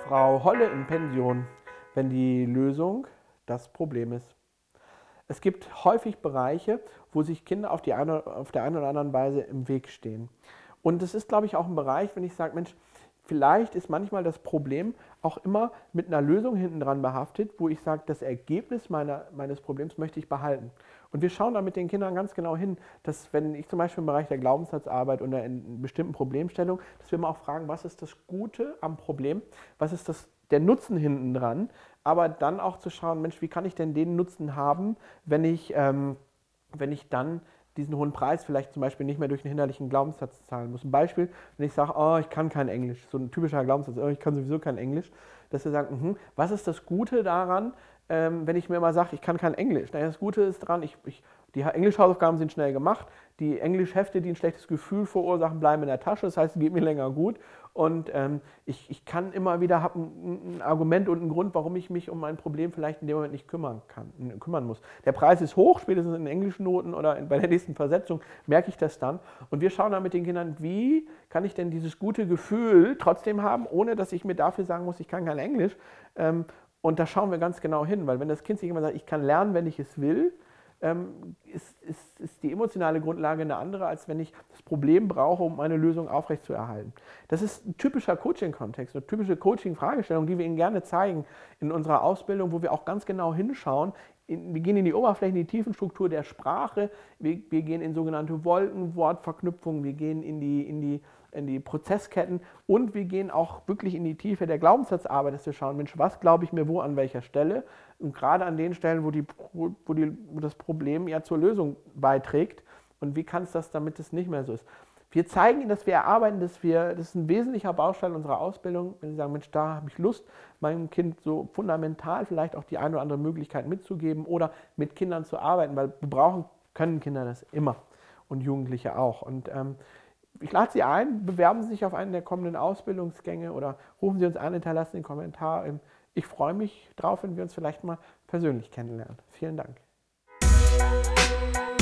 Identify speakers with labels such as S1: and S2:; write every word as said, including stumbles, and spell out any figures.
S1: Frau Holle in Pension, wenn die Lösung das Problem ist. Es gibt häufig Bereiche, wo sich Kinder auf, die eine, auf der einen oder anderen Weise im Weg stehen. Und es ist, glaube ich, auch ein Bereich, wenn ich sage, Mensch, vielleicht ist manchmal das Problem auch immer mit einer Lösung hinten dran behaftet, wo ich sage, das Ergebnis meiner, meines Problems möchte ich behalten. Und wir schauen da mit den Kindern ganz genau hin, dass wenn ich zum Beispiel im Bereich der Glaubenssatzarbeit oder in bestimmten Problemstellungen, dass wir mal auch fragen, was ist das Gute am Problem, was ist das, der Nutzen hinten dran, aber dann auch zu schauen, Mensch, wie kann ich denn den Nutzen haben, wenn ich, ähm, wenn ich dann diesen hohen Preis vielleicht zum Beispiel nicht mehr durch einen hinderlichen Glaubenssatz zahlen muss. Ein Beispiel, wenn ich sage, oh, ich kann kein Englisch, so ein typischer Glaubenssatz, oh, ich kann sowieso kein Englisch, dass wir sagen, mh, was ist das Gute daran, ähm, wenn ich mir mal sage, ich kann kein Englisch? Naja, das Gute ist daran, ich, ich, die Englischhausaufgaben sind schnell gemacht, die Englischhefte, die ein schlechtes Gefühl verursachen, bleiben in der Tasche, das heißt, es geht mir länger gut und ähm, ich, ich kann immer wieder, habe ein, ein Argument und einen Grund, warum ich mich um mein Problem vielleicht in dem Moment nicht kümmern kann, kümmern muss. Der Preis ist hoch, spätestens in den englischen Noten oder in, bei der nächsten Versetzung merke ich das dann und wir schauen dann mit den Kindern, wie kann ich denn dieses gute Gefühl trotzdem haben, ohne dass ich mir dafür sagen muss, ich kann kein Englisch, ähm, und da schauen wir ganz genau hin, weil wenn das Kind sich immer sagt, ich kann lernen, wenn ich es will, ähm, ist, ist, ist die emotionale Grundlage eine andere, als wenn ich das Problem brauche, um eine Lösung aufrechtzuerhalten. Das ist ein typischer Coaching-Kontext, eine typische Coaching-Fragestellung, die wir Ihnen gerne zeigen in unserer Ausbildung, wo wir auch ganz genau hinschauen. Wir gehen in die Oberfläche, in die Tiefenstruktur der Sprache, wir, wir gehen in sogenannte Wolkenwortverknüpfungen, wir gehen in die, in die in die Prozessketten und wir gehen auch wirklich in die Tiefe der Glaubenssatzarbeit, dass wir schauen, Mensch, was glaube ich mir wo an welcher Stelle und gerade an den Stellen, wo, die, wo, die, wo das Problem ja zur Lösung beiträgt und wie kann es das, damit es nicht mehr so ist. Wir zeigen Ihnen, dass wir erarbeiten, dass wir, das ist ein wesentlicher Baustein unserer Ausbildung, wenn Sie sagen, Mensch, da habe ich Lust, meinem Kind so fundamental vielleicht auch die eine oder andere Möglichkeit mitzugeben oder mit Kindern zu arbeiten, weil wir brauchen, können Kinder das immer und Jugendliche auch. Und ähm, ich lade Sie ein, bewerben Sie sich auf einen der kommenden Ausbildungsgänge oder rufen Sie uns an, hinterlassen den Kommentar. Ich freue mich drauf, wenn wir uns vielleicht mal persönlich kennenlernen. Vielen Dank.